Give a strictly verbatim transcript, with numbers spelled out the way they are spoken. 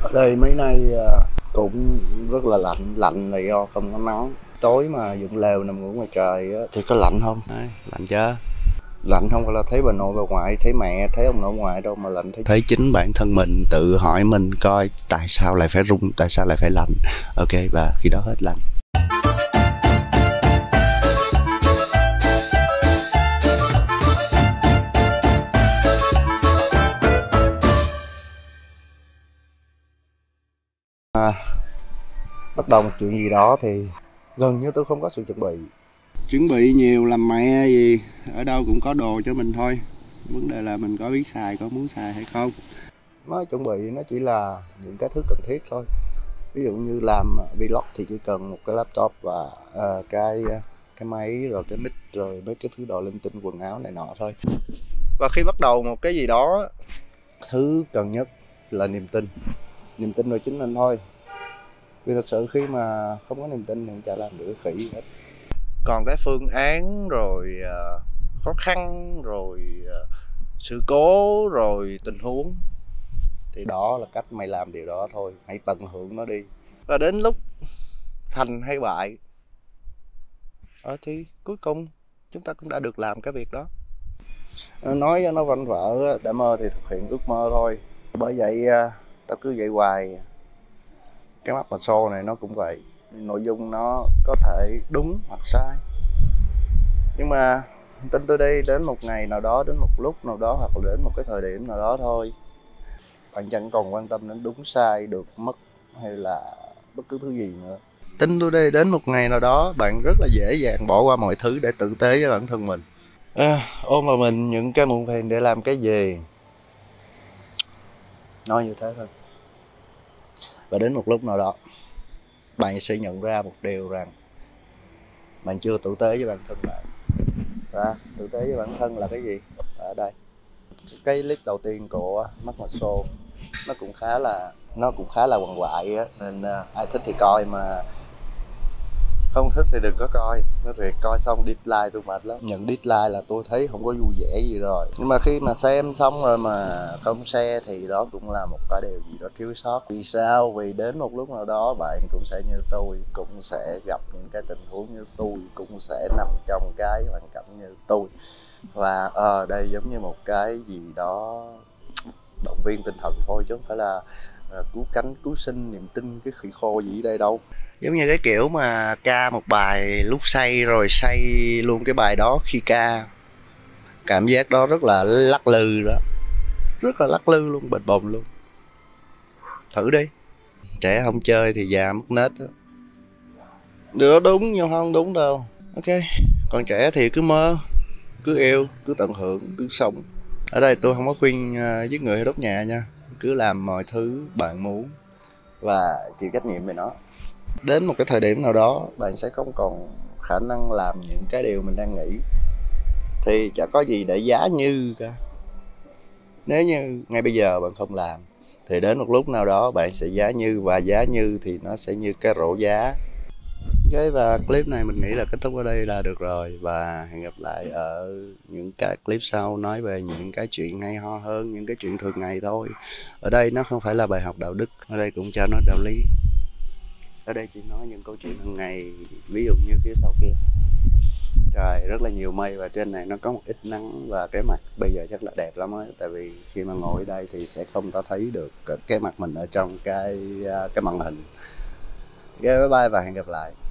Ở đây mấy nay à, cũng rất là lạnh, lạnh là do không có nắng. Tối mà dựng lều nằm ngủ ngoài trời á, thì có lạnh không? Đấy, lạnh chưa? Lạnh không phải là thấy bà nội bà ngoại, thấy mẹ, thấy ông nội ngoại đâu mà lạnh thấy. Thấy chính bản thân mình tự hỏi mình coi tại sao lại phải run, tại sao lại phải lạnh. Ok, và khi đó hết lạnh. À, bắt đầu một chuyện gì đó thì gần như tôi không có sự chuẩn bị. Chuẩn bị nhiều làm mẹ gì, ở đâu cũng có đồ cho mình thôi. Vấn đề là mình có biết xài, có muốn xài hay không. Nó chuẩn bị nó chỉ là những cái thứ cần thiết thôi. Ví dụ như làm vlog thì chỉ cần một cái laptop và uh, cái cái máy, rồi cái mic, rồi mấy cái thứ đồ linh tinh, quần áo này nọ thôi. Và khi bắt đầu một cái gì đó, thứ cần nhất là niềm tin. Niềm tin vào chính mình thôi. Vì thật sự khi mà không có niềm tin thì chả làm được khỉ gì hết. Còn cái phương án rồi uh, khó khăn, rồi uh, sự cố, rồi tình huống, thì đó là cách mày làm điều đó thôi. Hãy tận hưởng nó đi. Và đến lúc thành hay bại ờ, thì cuối cùng chúng ta cũng đã được làm cái việc đó. Nói cho nó vanh vợ, đã mơ thì thực hiện ước mơ thôi. Bởi vậy tao cứ vậy hoài. Cái mắt mà show này nó cũng vậy. Nội dung nó có thể đúng hoặc sai, nhưng mà tin tôi đi, đến một ngày nào đó, đến một lúc nào đó, hoặc là đến một cái thời điểm nào đó thôi, bạn chẳng còn quan tâm đến đúng sai, được mất hay là bất cứ thứ gì nữa. Tin tôi đi, đến một ngày nào đó bạn rất là dễ dàng bỏ qua mọi thứ để tử tế với bản thân mình. À, ôm vào mình những cái muộn phiền để làm cái gì, nói như thế thôi. Và đến một lúc nào đó bạn sẽ nhận ra một điều rằng bạn chưa tử tế với bản thân bạn. Và tử tế với bản thân là cái gì? Ở đây cái clip đầu tiên của Mắt Mà Show nó cũng khá là nó cũng khá là quằn quại á, nên uh, ai thích thì coi, mà không thích thì đừng có coi. Nó thiệt, coi xong dislike tôi mệt lắm. Nhận dislike là tôi thấy không có vui vẻ gì rồi. Nhưng mà khi mà xem xong rồi mà không share thì đó cũng là một cái điều gì đó thiếu sót. Vì sao? Vì đến một lúc nào đó bạn cũng sẽ như tôi, cũng sẽ gặp những cái tình huống như tôi, cũng sẽ nằm trong cái hoàn cảnh như tôi. Và ở uh, đây giống như một cái gì đó động viên tinh thần thôi, chứ không phải là uh, cứu cánh cứu sinh niềm tin cái khỉ khô gì ở đây đâu. Giống như cái kiểu mà ca một bài lúc say rồi say luôn cái bài đó khi ca, cảm giác đó rất là lắc lư đó, rất là lắc lư luôn, bệt bồng luôn. Thử đi. Trẻ không chơi thì già mất nết đó. Điều đó đúng nhưng không đúng đâu. Ok, còn trẻ thì cứ mơ, cứ yêu, cứ tận hưởng, cứ sống. Ở đây tôi không có khuyên uh, giết người hay đốt nhà nha. Cứ làm mọi thứ bạn muốn và chịu trách nhiệm về nó. Đến một cái thời điểm nào đó bạn sẽ không còn khả năng làm những cái điều mình đang nghĩ, thì chả có gì để giá như cả. Nếu như ngay bây giờ bạn không làm thì đến một lúc nào đó bạn sẽ giá như, và giá như thì nó sẽ như cái rổ giá. Ok, và clip này mình nghĩ là kết thúc ở đây là được rồi. Và hẹn gặp lại ở những cái clip sau, nói về những cái chuyện hay ho hơn, những cái chuyện thường ngày thôi. Ở đây nó không phải là bài học đạo đức, ở đây cũng cho nó đạo lý. Ở đây chỉ nói những câu chuyện hàng ngày. Ví dụ như phía sau kia trời rất là nhiều mây, và trên này nó có một ít nắng, và cái mặt bây giờ chắc là đẹp lắm á. Tại vì khi mà ngồi ở đây thì sẽ không có thấy được cái mặt mình ở trong cái cái màn hình. Ok, bye bye và hẹn gặp lại.